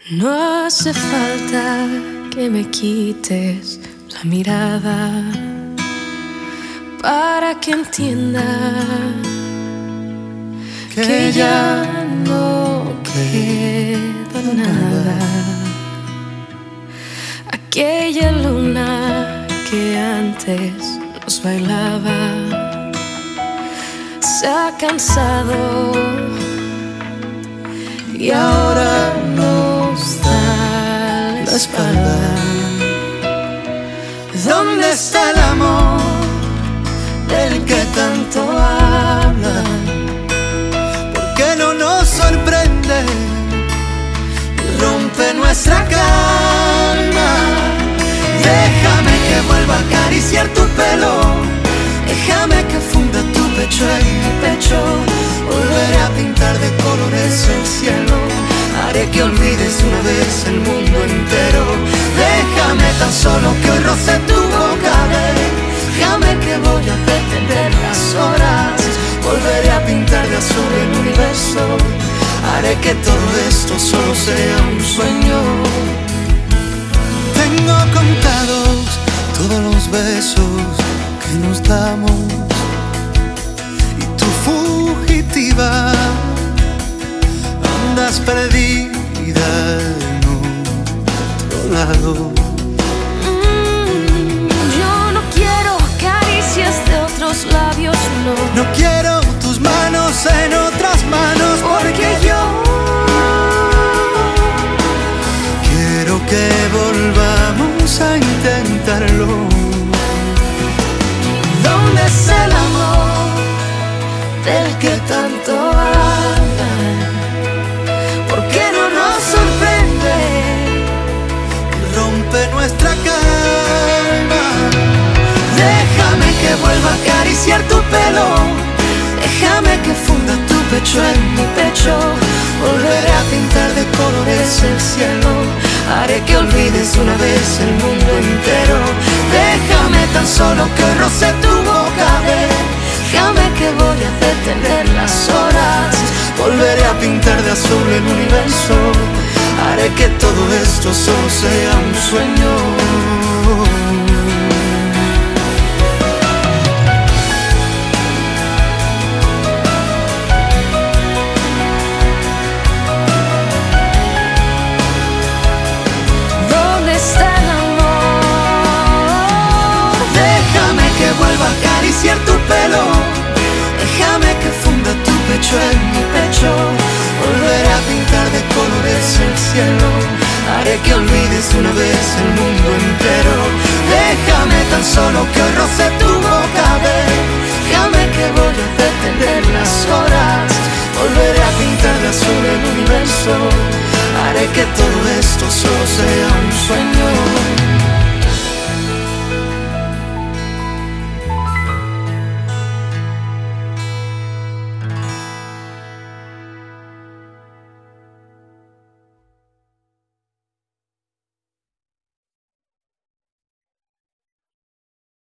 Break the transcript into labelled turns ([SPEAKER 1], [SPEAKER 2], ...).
[SPEAKER 1] No hace falta que me quites la mirada para que entienda que ya no queda nada. Aquella luna que antes nos bailaba se ha cansado y ahora nos da la espalda.
[SPEAKER 2] ¿Dónde está el amor del que tanto hablan? ¿Por qué no nos sorprende y rompe nuestra calma? Déjame que vuelva a acariciar tu pelo, déjame que funda tu pecho en mi pecho. Volveré a pintar de colores el cielo, haré que olvides una vez el mundo entero. Déjame tan solo que hoy roce tu boca, déjame que voy a detener las horas. Volveré a pintar de azul el universo, haré que todo esto solo sea un sueño. Tengo contados todos los besos que nos damos, y tú fugitiva andas perdida en otro lado.
[SPEAKER 1] Yo no quiero caricias de otros labios, no.
[SPEAKER 2] No quiero tus manos en otras manos, porque yo quiero que volvamos a intentarlo. ¿Dónde es el amor del que tanto hablan? ¿Por qué no nos sorprende y rompe nuestra calma? Déjame que vuelva a acariciar tu pelo, déjame que funda tu pecho en mi pecho. Volveré a pintar de colores el cielo, haré que olvides una vez el mundo entero. Déjame tan solo que roce tu boca, déjame que voy a detener las horas. Volveré a pintar de azul el universo, haré que todo esto solo sea un sueño. Vuelva a acariciar tu pelo, déjame que funda tu pecho en mi pecho. Volveré a pintar de colores el cielo, haré que olvides una vez el mundo entero. Déjame tan solo que hoy roce tu boca, déjame que voy a detener las horas. Volveré a pintar de azul el universo, haré que todo esto solo sea un sueño.